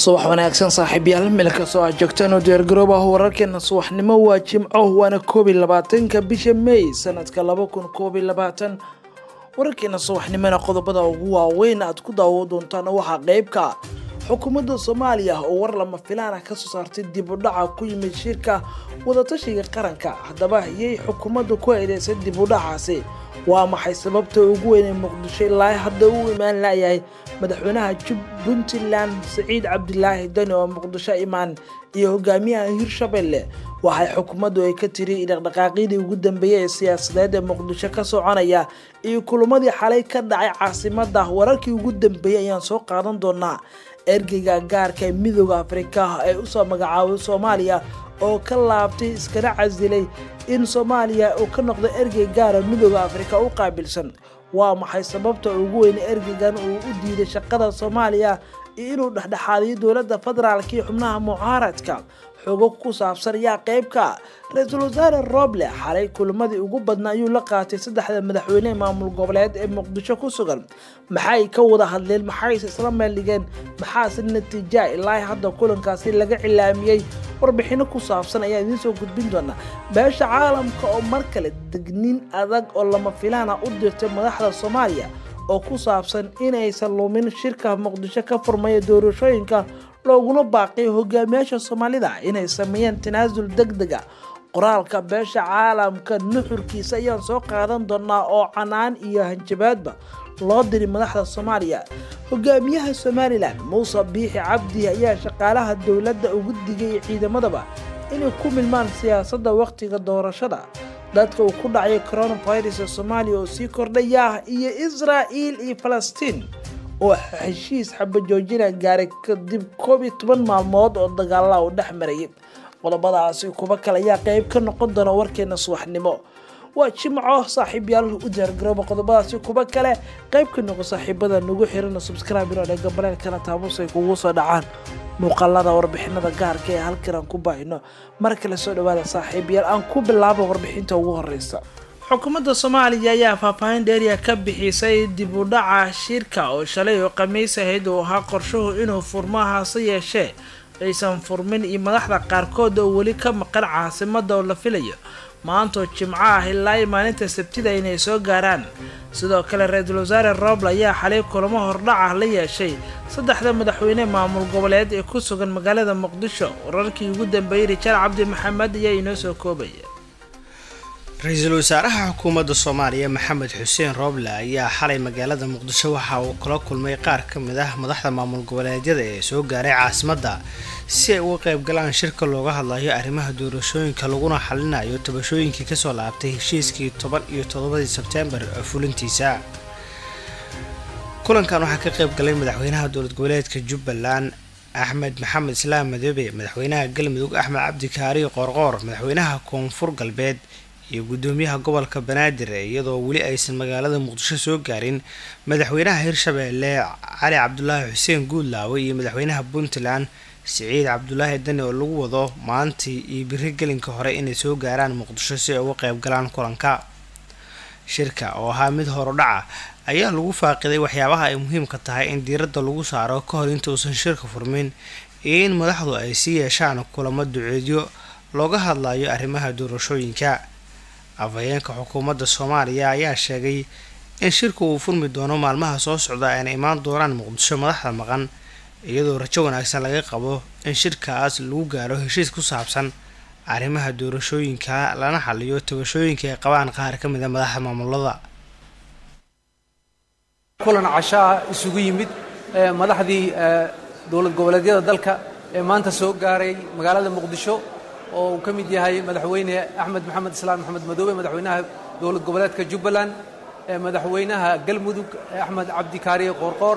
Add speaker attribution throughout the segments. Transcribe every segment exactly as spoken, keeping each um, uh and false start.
Speaker 1: صباح wanaagsan saaxiibayaal meel ka soo joogtaan oo diyaar garoobaha wararkeena subaxnimo waa Jimco waana koob iyo labaatanka bisha May sanadka laba kun koob iyo labaatan wararkeena subaxnimona qodobada ugu waaweyn aad ku daawo doontaan waxa qaybka xukuumadda Soomaaliya oo war lama filaan ah ka soo saartay dib u dhac ku yimid shirka wada tashiga qaranka hadaba yey xukuumaddu ku eedeysay dib u dhacaasi waa maxay sababta ugu weyn ee Muqdisho ilaa hadda uu imaan laayay madaxweynaha Puntland Saciid Cabdilaahi Dani oo Muqdisho imaan iyo hogaamiyaha Hirshabelle waxay xukuumaddu ay ka tiri dhaqdhaqaaqidii ugu dambeeyay siyaasadeed ee Muqdisho ka soconaya iyo kulamadii xalay ka dhacay caasimadda wararkii ugu dambeeyay ayaan soo qaadan doonaa ergeyga gaarka midowga Afrika ee u soo magacaabay Soomaaliya oo ka laabtay iskana casilay in Soomaaliya uu ka noqdo ergey gaar ah midowga Afrika u qaabilsan waa maxay sababta ugu weyn ergeygan uu u diiday shaqada Soomaaliya inuu dhexdhexaadiyo dawladda federaalka iyo xubnaha mucaaradka xogo ku saabsan yaa qaybka Ra'iisul Wasaare Roble xalay kulamadii ugu badnaa ayuu la qaatay saddexda madaxweyne maamul goboleed ee Muqdisho ku sugan maxay ka wada hadleen maxay isla meeligeen maxaa si natiijo ilaa hadda kulankaasi laga cilaamiyay warbixino ku saabsan ayaa idin soo gudbin doona beesha caalamka oo mar kale degniin adag oo lama filaan ah u dirtay madaxda Soomaaliya oo ku saabsan inaysan lumin shirka Muqdisho ka furmaya doorashooyinka looguna baaqay hogaamiyaasha Soomaalida inay sameeyaan tanaasul degdeg ah qoraalka beesha caalamka nuxurkiisa ayaan soo qaadan doonaa oo canaan iyo hanjabaadba loo diray madaxda Soomaaliya hogaamiyaha Somaliland Muuse Biixi Cabdi ayaa shaqaalaha dawladda ugu digay ciidamadaba inay ku milmaan siyaasadda waqtiga doorashada dadka uu ku dhacay coronavirus Soomaaliya oo sii kordhaya iyo Israa'iil iyo Palestine oo heshiis xabajoojina gaaray kadib koob iyo toban maalmood oo dagaal u dhaxmaray qodobadaasi kuba kale ayaa qayb ka noqon doona warkeena subaxnimo waa Jimco saaxiibayaal u diyaar garooba qodobadaasi kuba kale qayb ka noqo saaxiibada nagu xiran subscribe iyo gabalka kana taabusay kugu soo dhacaan muuqaalada warbixinada gaarka ee halkan ku baahino marka la soo dhawaada saaxiibayaal aan ku bilaabo warbixinta ugu horeysa xukuumadda Soomaaliya ayaa faahfaahin dheeriya ka bixisay dib u dhaca shirka oo shalay oo Khamiis ahayd oo ha qorshuhu inuu furmaha si yeeshe aysan furmin iyo madaxda qaarkood oo wali ka maqan caasimadda oo la filayo maanta Jimco ah ilaa maalinta Sabtida inay soo gaaraan sidoo kale Ra'iisul Wasaare Roble ayaa xalay kulamo hordhac ah la yeeshay saddexda madaxweyne maamul goboleed ee ku sugan magaalada Muqdisho wararkii ugu dambeeyay Richard Cabdi Maxamed ayaa inoo soo koobay
Speaker 2: Ra'iisul Wasaaraha Xukuumadda Soomaaliya Maxamed Xuseen Roble ayaa xalay magaalada Muqdisho waxa uu kula kulmay qaar ka mid ah madaxda maamul goboleedyada ee soo gaaray caasimadda si ay uga qayb galaan shirka looga hadlayo arrimaha doorashooyinka laguna xalinayo tabashooyinkii ka soo laabtay heshiiskii toban iyo todobadii Sebtembar fulintiisa kulankan waxaa ka qayb galay madaxweynaha dowlad goboleedka Jubbaland Axmed Maxamed Islaam Madoobe madaxweynaha Galmudug Axmed Cabdi Kaari Qorqor madaxweynaha Koonfur Galbeed iyo gudoomiyaha gobolka Banaadir iyadoo wali aysan magaalada Muqdisho soo gaarin madaxweynaha Hirshabelle Cali Cabdulaahi Xuseen Guudlaawe iyo madaxweynaha Puntland Saciid Cabdilaahi Dani oo lagu wado maantii iyo biri gelinka hore inay soo gaaraan Muqdisho si ay uga qayb galaan kulanka shirka oo ahaa mid horodhaca ayaa lagu faaqiday waxyaabaha ay muhiimka tahay in diiradda lagu saaro ka hor inta uusan shirka furmin in madaxdu ay si yeeshaan kulamo duceedyo looga hadlayo arrimaha doorashooyinka afhayeenka xukuumadda Soomaaliya ayaa sheegay in shirku uu furmi doono maalmaha soo socda ay imaan doonaan Muqdisho madaxda maqan iyadoo rajo wanaagsan laga qabo in shirkaas lagu gaaro heshiis ku saabsan arrimaha doorashooyinka lana xaliyo tabashooyinka ay qabaan qaar ka mid ah madaxda maamulada
Speaker 3: kulan cashaa isugu yimid madaxdii dowlad goboleedyada dalka ee maanta soo gaaray magaalada Muqdisho oo uu ka mid yahay madaxweyne Axmed Maxamed Islaam Maxamed Madoobe madaxweynaha dowlad goboleedka Jubbaland madaxweynaha Galmudug Axmed Cabdi Kaari Qorqor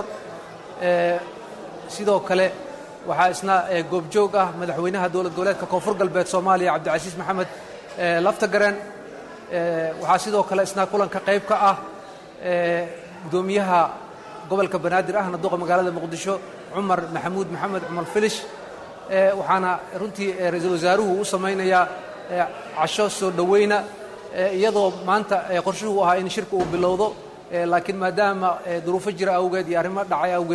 Speaker 3: sidoo kale waxa isna goobjoog ah madaxweynaha dowlad goboleedka Koonfur Galbeed Soomaaliya Cabdicasiis Maxamed Laftagareen waxa sidoo kale isna kulanka qayb ka ah gudoomiyaha gobolka Banaadir ahna duqa magaalada Muqdisho Umar Maxamuud Maxamed Umar Filish waxaana runtii Ra'iisul Wasaaruhu u sameeyay casho soo dhaweyna iyadoo maanta qorshuhu ahaa in shirku uu bilowdo laakiin maadaama duruufo jira awgeed iyo arrimo dhacay awgeed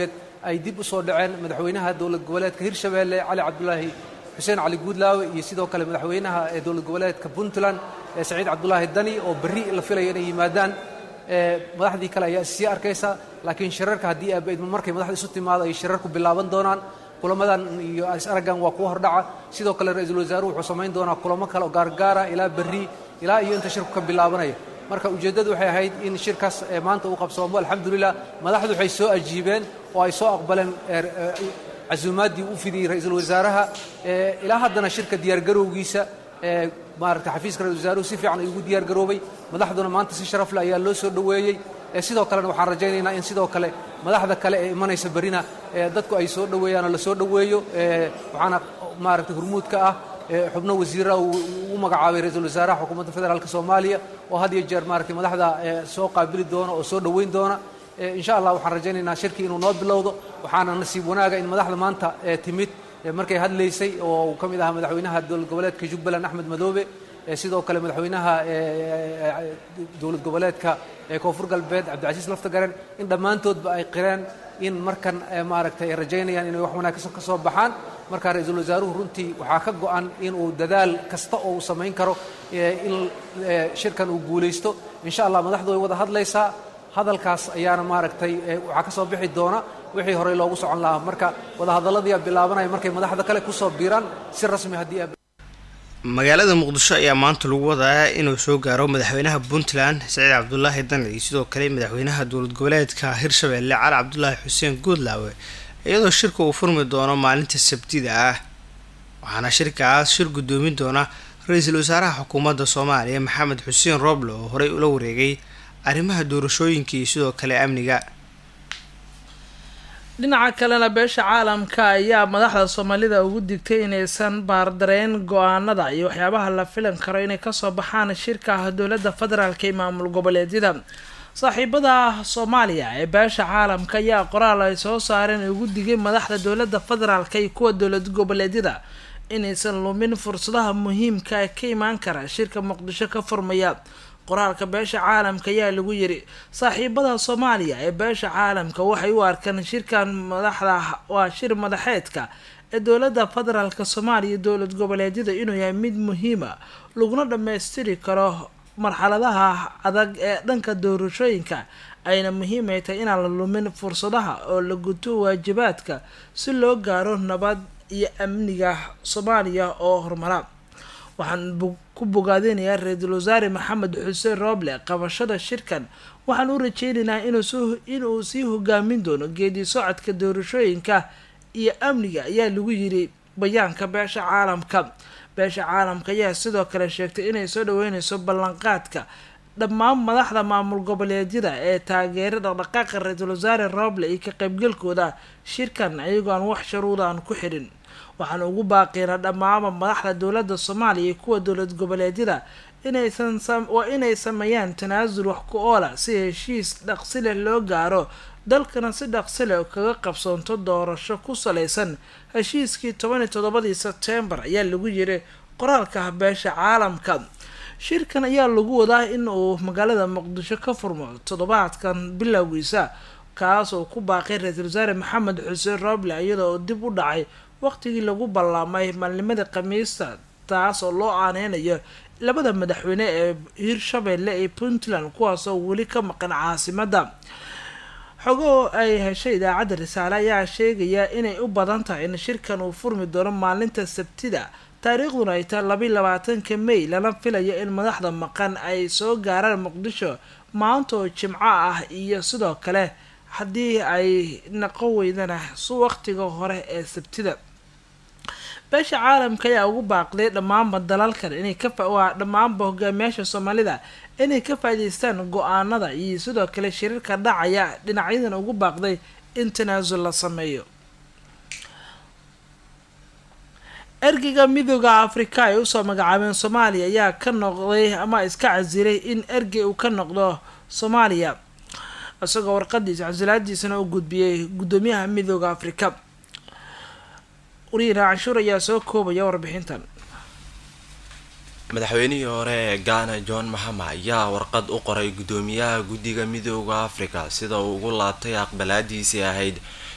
Speaker 3: ay dib u soo dhaceen madaxweynaha dowlad goboleedka hirshabeelle cali cabdulaahi xuseen cali guudlaawe iyo sidoo kale madaxweynaha ee dowlad goboleedka puntland ee saciid cabdulaahi dani oo berri la filayo inay yimaadaan madaxdii kale ayaa sii arkaysa laakiin shirarka haddii aabaidmo markay madaxda isu timaado ay shirarku bilaaban doonaan kulamadan iyo is-araggan waa kuwa hordhaca sidoo kale ra-iisul wasaaruhu wuxuu samayn doonaa kulamo kale oo gaargaara ilaa berri ilaa iyo inta shirku ka bilaabanaya marka ujeeddadu waxay ahayd in shirkaas maanta uu qabsoomo alxamdulilah madaxdu waxay soo ajiibeen oo ay soo aqbaleen casuumaaddii u fidiyey ra-iisul wasaaraha ilaa haddana shirka diyaargarowgiisa maaragtay xafiiska ra-isul wasaaruhu si fiican ay ugu diyaargaroobay madaxduna maanta si sharaf leh ayaa loo soo dhoweeyey sidoo kalena waxaan rajaynaynaa in sidoo kale madaxda kale ee imanaysa berrina dadku ay soo dhoweeyaan oo la soo dhoweeyo waxaana maaragtay hurmuudka ah xubno wasiirra uu magacaabay ra-iisul wasaaraha xukuumadda federaalka soomaaliya oo had iyo jeer maaragtay madaxda soo qaabili doona oo soo dhoweyn doona insha allah waxaan rajaynaynaa shirkii inuu noo bilowdo waxaana nasiib wanaaga in madaxda maanta timid markay hadlaysay oo uu ka mid ahaa madaxweynaha dowlad goboleedka jubbaland axmed madoobe sidoo kale madaxweynaha dowlad goboleedka koonfur galbeed cabdicasiis laftagaren in dhammaantoodba ay qireen in markan maaragtay ay rajaynayaan inay wax wanaagsan ka soo baxaan markaa ra-iisul wasaaruhu runtii waxaa ka go'an inuu dadaal kasta oo uu samayn karo in shirkan uu guulaysto insha allah madaxdu way wada hadlaysaa hadalkaas ayaana maaragtay waxaa ka soo bixi doona wixii horey loogu socon lahaa marka wadahadalladiia bilaabanaya markay madaxda kale kusoo biiraan si rasmi haddii
Speaker 2: magaalada muqdisho ayaa maanta lagu wadaa inuu soo gaaro madaxweynaha puntland saciid cabdulaahi dani iyo sidoo kale madaxweynaha dowlad goboleedka hirshabeelle cali cabdulaahi xuseen guudlaawe iyadoo shirka uu furmi doono maalinta sabtida ah waxaana shirkaas shir guddoomin doona ra-iisul wasaaraha xukuumadda soomaaliya maxamed xuseen rooble oo horey ula wareegay arrimaha doorashooyinka iyo sidoo kale amniga.
Speaker 1: dhinaca kalena beesha caalamka ayaa madaxda soomaalida ugu digtay inaysan baardareen go-aanada iyo waxyaabaha la filan karo inay kasoo baxaan shirka dowladda federaalka ee maamul goboleedyada. saaxiibada soomaaliya ee beesha caalamka ayaa qoraal ay soo saareen ugu digay madaxda dowladda federaalka iyo kuwa dowlad goboleedyada inaysan lumin fursadaha muhiimka ee ka imaan kara shirka muqdisho ka furmaya. qoraalka beesha caalamka ayaa lagu yiri saaxiibada soomaaliya ee beesha caalamka waxay u arkaan shirkan madaxda waa shir madaxeedka ee dowladda federaalka soomaaliya dowlad goboleedyada inuu yahay mid muhiima laguna dhammaystiri karo marxaladaha adag ee dhanka doorashooyinka ayna muhiim ay tahay inaan la lumin fursadaha oo la guto waajibaadka si loo gaaro nabad iyo amniga Soomaaliya oo horumara. waxaan ku bogaadinayaa ra-iisul wasaare maxamed xuseen rooble qabashada shirkan waxaan u rajeynaynaa inuu inuu sii hogaamin doono geedi socodka doorashooyinka iyo amniga ayaa lagu yiri bayaanka beesha caalamka. beesha caalamka ayaa sidoo kale sheegtay inay soo dhaweyneyso ballanqaadka dhammaan madaxda maamul goboleedyada ee taageerada dhaqdhaqaaqa ra-iisul wasaare rooble iyo ka qaybgalkooda shirkan ayagoo aan wax shuruudo aan ku xirin. waxaan ugu baaqeynaa dhammaanba madaxda dowladda soomaaliya iyo kuwa dowlad goboleedyada inaysan waa inay sameeyaan tanaasul wax ku oola si heshiis dhaqsi leh loo gaaro dalkana si dhaqsi leh kaga qabsoonto doorasho ku saleysan heshiiskii toban iyo toddobadii Sebtembar ayaa lagu yiri qoraalka beesha caalamka. shirkan ayaa lagu wadaa in uu magaalada muqdisho ka furmo toddobaadkan bilowgiisa kaas oo ku baaqay ra-iisul wasaare maxamed xuseen rooble iyadoo dib u dhacay waqtigii lagu ballaamay maalnimada khamiista taas oo loo aaneynayo labada madaxweyne ee hirshabeelle ee puntland kuwaas oo weli ka maqan caasimadda. xogo ay heshay idaacadda risaale ayaa sheegaya inay u badan tahay in shirkan uu furmi doono maalinta sabtida taariikhduna ay tahay laba iyo labaatanka may lana filayo in madaxda maqan ay soo gaaraan muqdisho maanta oo jimco ah iyo sidoo kale haddii ay naqo weydana su waqtiga hore ee sabtida. beesha caalamka ayaa ugu baaqday dhammaanba dalalkan inay ka waa dhammaanba hogaamiyaasha soomaalida inay ka faa'iideystaan go-aanada iyo sidoo kale shirarka dhacaya dhinacyadan ugu baaqday in tanaasul la sameeyo. ergeyga midooda afrika ay usoo magacaabeen soomaaliya ayaa ka noqday ama iska casilay in ergey uu ka noqdo soomaaliya isagoo warqadiisa casilaadiisana u gudbiyey guddoomiyaha midooda afrika. uriina canshuur ayaa soo koobaya warbixintan.
Speaker 4: madaxweynihii hore ee Ghana John Mahama ayaa warqad u qoray guddoomiyaha guddiga midooda Afrika sida uu ugu laabtay aqbalaadiisii ahayd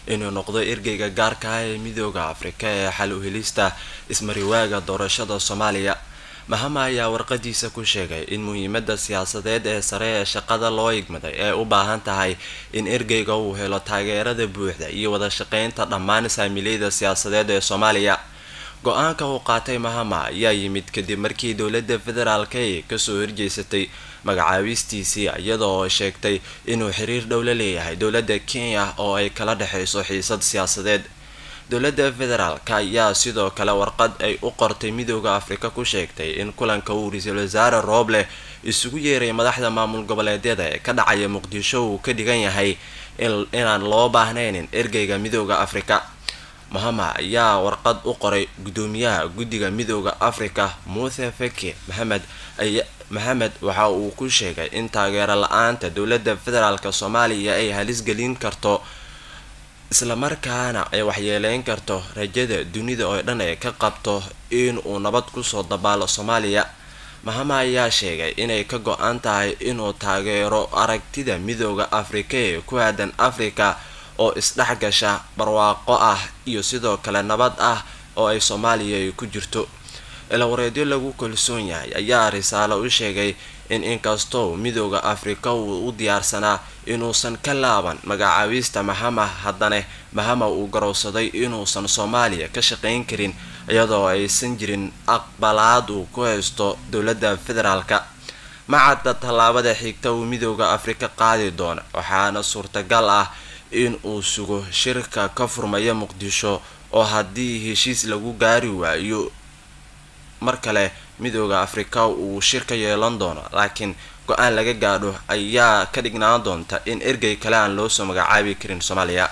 Speaker 4: inuu noqdo ergeyga gaarka ah ee midooda Afrika ee xal u helista ismariwaaga doorashada Soomaaliya. Mahama ayaa warqadiisa ku sheegay in muhiimadda siyaasadeed ee sare ee shaqada loo igmaday ee u baahan tahay in ergeyga uu helo taageerada buuxda iyo wada shaqeynta dhammaan saamileyda siyaasadeed ee Soomaaliya. Go-aanka uu qaatay Mahama ayaa yimid kadib markii dowladda federaalka ay kasoo horjeesatay magacaabistiisii iyadoo sheegtay inuu xiriir dhow la leeyahay dowladda Kenya oo ay kala dhaxayso xiisad siyaasadeed. dowladda federaalka ayaa sidoo kale warqad ay u qortay midooda Afrika ku sheegtay in kulanka uu ra'iisul wasaare Roble isugu yeeray madaxda maamul goboleedyada ee ka dhacaya Muqdisho uu ka dhigan yahay inaan loo baahnayn ergeyga midooda Afrika. Mahama ayaa warqad u qoray gudoomiyaha guddiga midooda Afrika Muuse Faki Maxamed Maxamed waxa uu ku sheegay in taageero la'aanta dowladda federaalka Soomaaliya ay halis gelin karto isla markaana ay waxyeeleyn karto rajada dunida oo dhan ay ka qabto in uu nabad ku soo dabaalo Soomaaliya. Mahama ayaa sheegay inay ka go'an tahay inuu taageero aragtida midooda Afrika ee ku aadan Afrika oo isdhaxgasha barwaaqo ah iyo sidoo kale nabad ah oo ay Soomaaliya ku jirto. ila wareedyo lagu kalsoon yahay ayaa risaalo u sheegay in inkastoo midooda Afrika uu u diyaarsanaa inuusan ka laaban magacaabista Mahama, haddana Mahama uu garowsaday inuusan Soomaaliya ka shaqeyn karin iyadoo aysan jirin aqbalaad uu ku haysto dowladda federaalka. macadda tallaabada xigta uu midooda Afrika qaadi doona waxaana suurtagal ah in uu sugo shirka ka furmaya Muqdisho oo haddii heshiis lagu gaari waayo mar kale midooda Afrika uu shirka yeelan doono, laakiin go-aan laga gaadho ayaa ka dhignaan doonta in ergey kale aan loo soo magacaabi karin Soomaaliya.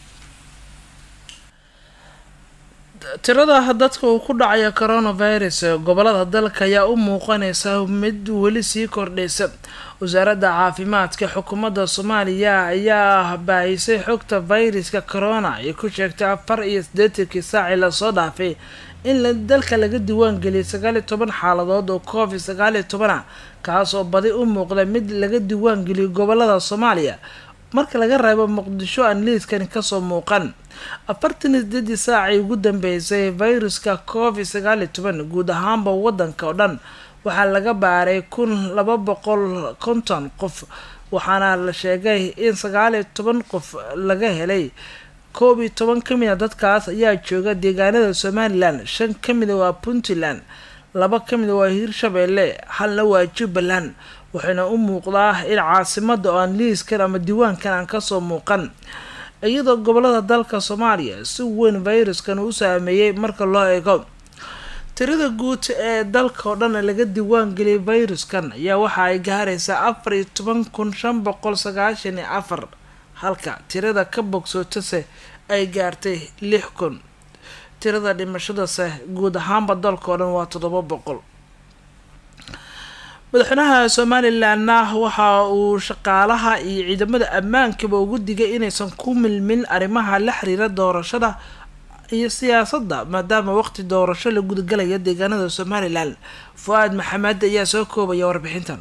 Speaker 1: tirada dadka uu ku dhacaya coronavirus gobolada dalka ayaa u muuqanaysa mid weli sii kordhaysa. wasaaradda caafimaadka xukuumadda Soomaaliya ayaa baahisay xogta viruska corona ay ku sheegtay afar iyo siddeetan saac la soo dhaafay in dalka laga diiwaan geliyay sagaal iyo toban xaaladood oo covid sagaal iyo toban ah, kaas oo badi u muuqda mid laga diiwaan geliyay gobolada Soomaaliya marka laga reebo Muqdisho aan liiskan ka soo muuqan. afartan iyo siddeed saac ugu dambeysay viruska covid sagaal iyo toban guud ahaanba wadanka oo dhan waxaa laga baaray kun laba boqol iyo konton qof, waxaana la sheegay in sagaal iyo toban qof laga helay. koob iyo toban ka mid ah dadkaas ayaa jooga deegaanada Somaliland, shan ka mid waa Puntland, laba ka mid waa Hirshabelle, halna waa Jubbaland. waxayna u muuqdaa in caasimada oo aan liiskan ama diiwaankan aan kasoo muuqan, iyadoo gobolada dalka Soomaaliya si weyn viruskan u saameeyay marka loo eego. tirada guud ee dalka oo dhan laga diiwaan geliyay viruskan ayaa waxa ay gaaraysaa afar iyo toban kun shan boqol sagaashan iyo afar, halka tirada ka bogsootase ay gaartay lix kun. tirada dhimashadase guud ahaanba dalka oo dhan waa toddoba boqol. madaxweynaha Somaliland waxa uu shaqaalaha iyo ciidamada ammaankaba ugu digay inaysan ku milmin arrimaha la xiriira doorashada iyo siyaasadda maadaama waqti doorasho la gudagalayo deegaanada Somaliland. Fuad Maxamed ayaa soo koobaya warbixintan.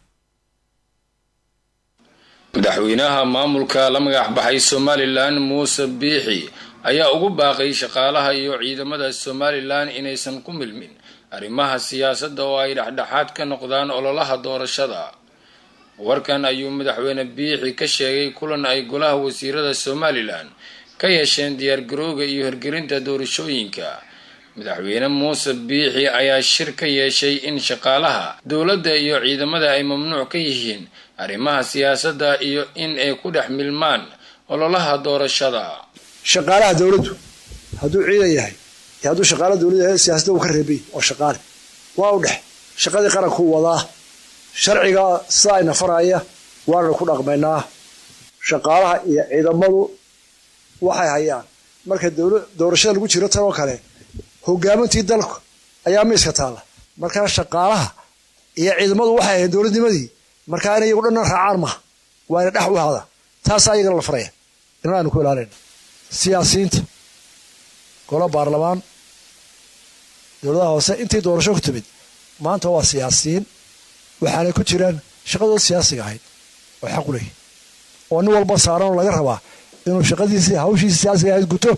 Speaker 5: madaxweynaha maamulka la magac baxay Somaliland Muuse Biixi ayaa ugu baaqay shaqaalaha iyo ciidamada Somaliland inaysan ku milmin arrimaha siyaasadda oo ay dhaxdhaxaad ka noqdaan ololaha doorashada. warkan ayuu madaxweyne Biixi ka sheegay kulan ay golaha wasiirada Somaliland ka yeesheen diyaar garowga iyo hirgelinta doorashooyinka. madaxweyne Muuse Biixi ayaa shir ka yeeshay in shaqaalaha dowladda iyo ciidamada ay mamnuuc ka yihiin arrimaha siyaasadda iyo in ay ku dhex milmaan ololaha doorashada.
Speaker 6: shaqaalaha dowladdu hadduu ciidan yahay hadduu shaqaalaha dowladda yahay siyaasadda uu ka reebay oo shaqaale waa u dhex shaqadii qaranku wadaa sharciga saayna faraya waana ku dhaqmaynaa. shaqaalaha iyo ciidamadu waxay hayaan marka doorashada lagu jiro tan oo kale hogaamintii dalku ayaa miiska taala. markaa shaqaalaha iyo ciidamadu waxay hayeen dowladnimadii markaa inay iyagu dhan raacaan maaha, waa ina dhex u hada. taas ayagana la faraya inaanu ku ilaalina. siyaasiyiinta golo baarlamaan dowladaha hoose intii doorasho ku timid maanta waa siyaasiyiin, waxaanay ku jiraan shaqadooda siyaasiga ahayd oo xaq u leeyihin oo nin walba saaran oo laga rabaa inuu shaqadiisii hawshiisa siyaasiga ahayd guto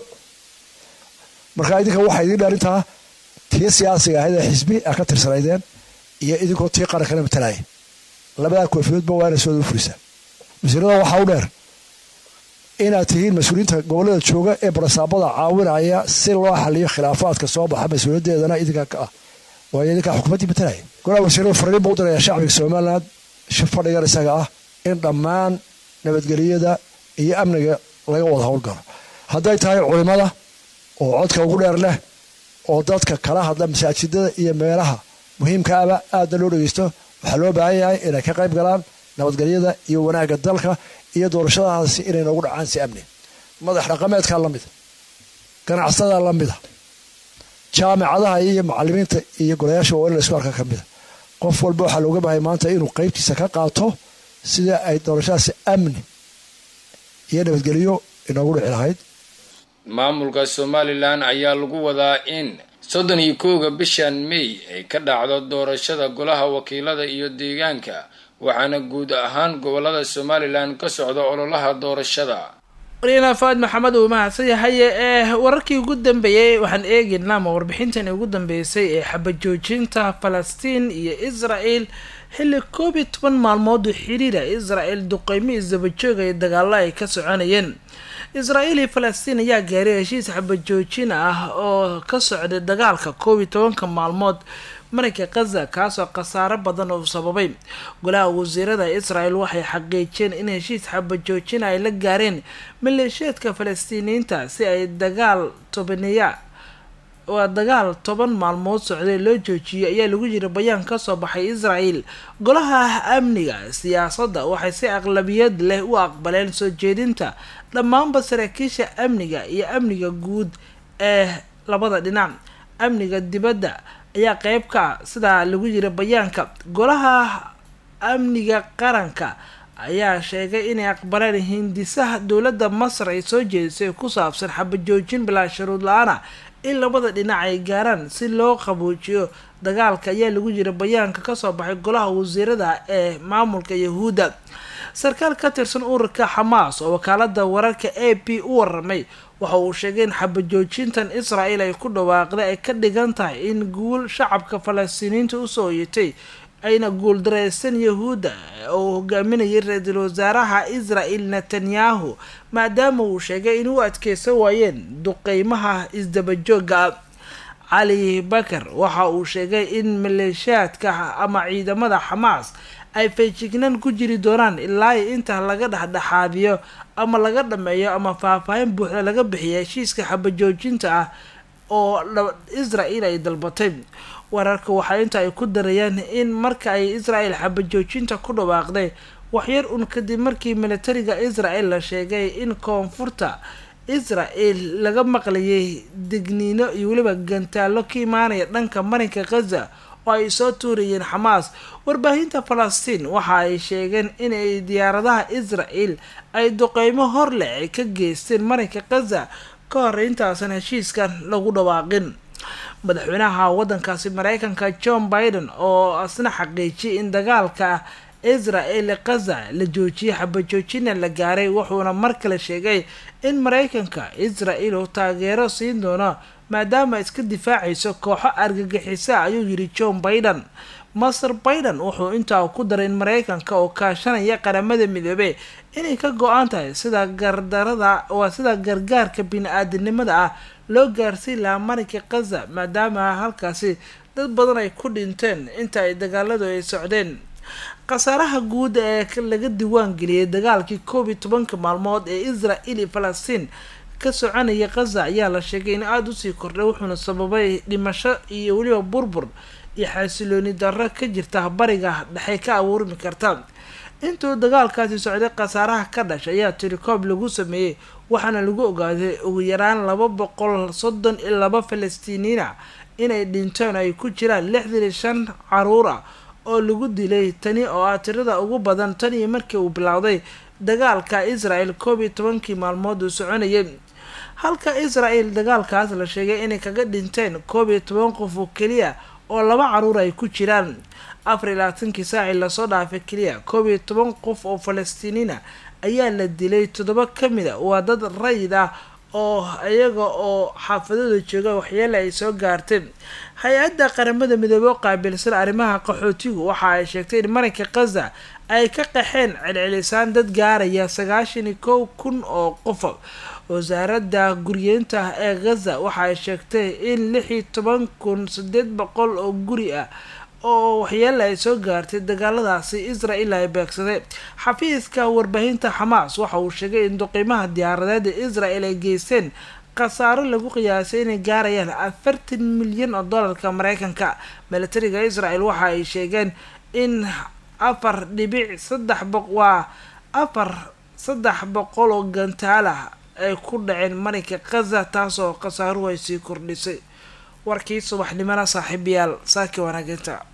Speaker 6: marka idinka waxaa idiin dharintaa tii siyaasiga ahayd ee xisbi a ka tirsanaydeen iyo idinkoo tii qarankana matalaya labadaa koofiyoodba waa inay sooda u furisaan wasiirada waxaa u dheer inaad tihiin mas-uuliyiinta gobollada jooga ee barasaabada caawinaya si loo xaliyo khilaafaadka soo baxa mas-uuliyaddeedana idinka ka ah waayo idinkaa xukuumaddii matalaya golaha wasiirada fariin buu u diraya shacbiga somaliland shi fadhigan isaga ah in dhammaan nabadgeliyada iyo amniga laga wada howlgalo hadday tahay culimada oo codka ugu dheer leh oo dadka kala hadla masaajidada iyo meelaha muhiimka aba aadna loo dhegeysto waxaa loo baahan yahay inay ka qayb galaan nabadgelyada iyo wanaagga dalka iyo doorashadahaasi inay noogu dhacaan si amni madax dhaqameedkaa la mida ganacsadaa la mida jaamicadaha iyo macalimiinta iyo golayaasha waa in la isku arka ka mida qof walba waxaa looga baahay maanta inuu qaybtiisa ka qaato sida ay doorashadaasi amni iyo nabadgelyo inoogu dhici lahayd
Speaker 5: maamulka somalilan ayaa lagu wadaa in soddon iyo kowga bishan may ay ka dhacdo doorashada golaha wakiilada iyo deegaanka waxaana guud ahaan gobolada somalilan ka socda ololaha doorashada
Speaker 1: wariyana faad maxamed uu mahadsan yahay ee wararkii ugu dambeeyay waxaan eegaynaa ma warbixintan ugu dambeysay ee xabajoojinta Falastiin iyo Israel xilli koob iyo toban maalmood oo xiriira Israel duqeymo isdaba-joog ay dagaalo ay ka soconayeen Israel iyo Falastiin ayaa gaaray heshiis xabajoojin ah oo ka socda dagaalka koob iyo tobanka maalmood marka Gaza kaasoo khasaaro badan oo sababay golaha wasiirada Israel waxay xaqiijiyeen in heshiis xabajoojin ay la gaareen maleeshiyadka Falastiiniyiinta si ay dagaal tobaniya waa dagaal toban maalmood socday loo joojiyo ayaa lagu jira bayaan ka soo baxay Israel golaha amniga siyaasadda waxay si aqlabiyad leh u aqbaleen soo jeedinta dhammaan saraakiisha amniga iyo amniga guud ee labada dhinac amniga dibadda ayaa qayb ka sida lagu jira bayaanka golaha amniga qaranka ayaa sheegay inay aqbaleen hindisaha dowladda Masar ay soo jeedisay ku saabsan xabajoojin bilaa shuruud la'aan in labada dhinac ay gaaraan si loo qaboojiyo dagaalka ayaa lagu jira bayaanka ka soo baxay golaha wasiirada ee maamulka Yahuuda sarkaal ka tirsan ururka Hamas oo wakaalada wararka A P u waramay waxa uu sheegay in xabajoojintan Israel ay ku dhawaaqday ay ka dhigan tahay in guul shacabka Falastiiniinta u soo yeetay ayna guul dareysan Yahuuda oo hogaaminayay ra'iisul wasaaraha Israel Netanyahu maadaama uu sheegay inuu adkeysan waayeen duqeymaha isdaba-joogga Ali Bakar waxa uu sheegay in maleeshiyadka ama ciidamada Hamas ay feejignaan ku jiri doonaan ilaa inta laga dhaxdhaxaadiyo ama laga dhameeyo ama faahfaahin buuxda laga bixiyo heshiiska xabajoojinta ah oo Israel ay dalbatay wararka waxa inta ay ku darayaan in marka ay Israel xabajoojinta ku dhawaaqday waxyar un kadib markii militariga Israel la sheegay in koonfurta Israel laga maqlayay digniino iyo waliba gantaalo ka imaanaya dhanka marinka Gaza oo ay soo tuurayeen Hamas warbaahinta Falastiin waxa ay sheegeen in ay diyaaradaha Israel ay duqeymo hor leh ka geysteen marinka Gaza ka hor intaasan heshiiskan lagu dhawaaqin madaxweynaha wadankaasi Mareykanka John Biden oo asna xaqiijiyay in dagaalka Israel Gaza la joojiyay xabajoojin la gaaray wuxuuna mar kale sheegay in Mareykanka Israel uu taageero siin doono maadaama iska difaacayso kooxo argagixisa ayuu yiri John Biden Master Biden wuxuu intaa ku daray in Mareykanka oo kaashanaya qaramada midoobay inay ka go'an tahay sida gardarada oo sida gargaarka bini'aadanimada ah loo gaarsiin lahaa marinka Gaza maadaama halkaasi dad badan ay ku dhinteen inta ay dagaaladu ay socdeen qasaaraha guud ee laga diiwaan geliyay dagaalkii koob iyo tobanka maalmood ee Israel iyo Falastiin ka soconaya Gaza ayaa la sheegay in aad u sii kordhay wuxuuna sababay dhimasho iyo waliba burbur iyo xasilooni darro ka jirta bariga dhexe ka abuurmi karta intuu dagaalkaasi socday qasaaraha ka dhashay ayaa tirikoob lagu sameeyay waxaana lagu ogaaday ugu yaraan laba boqol soddon iyo laba Falastiiniyiin inay dhinteen ay ku jiraan lixdan iyo shan caruur ah oo lagu dilay tani oo ah tirada ugu badan tan iyo markii uu bilowday dagaalka Israel koob iyo tobankii maalmood uu soconayay halka Israel dagaalkaas la sheegay inay kaga dhinteen koob iyo toban qof oo kaliya oo laba caruur ay ku jiraan afar iyo labaatan saac la soo dhaafay kaliya koob iyo toban qof oo Falastiiniina ayaa la dilay toddoba ka mid a waa dad rayid ah oo iyaga oo xaafadada jooga waxyeelo ay soo gaarteen. hay-adda qaramada midoobey oo qaabilsan arrimaha qaxootigu waxa ay sheegtay in marinka Gaza ay ka qaxeen celcelisaan dad gaaraya sagaashan iyo kow kun oo qof. wasaaradda guryeynta ee Gaza waxa ay sheegtay in lix iyo toban kun sideed boqol oo guri ah oo waxyeelo ay soo gaartay dagaaladaasi Israel ay beegsaday. xafiiska warbaahinta Hamas waxa uu sheegay in duqeymaha diyaaradeed ee Israel ay geysteen khasaaro lagu qiyaasay inay gaarayaan afartan milyan oo doolarka Mareykanka. militariga Israel waxa ay sheegeen in afar dhibic saddex boqol waa afar saddex boqol oo gantaal ah ay ku dhaceen marinka Gaza taasoo khasaaro ay sii kordhisay. warkii subaxnimada saaxiibayaal saaki wanaaganta.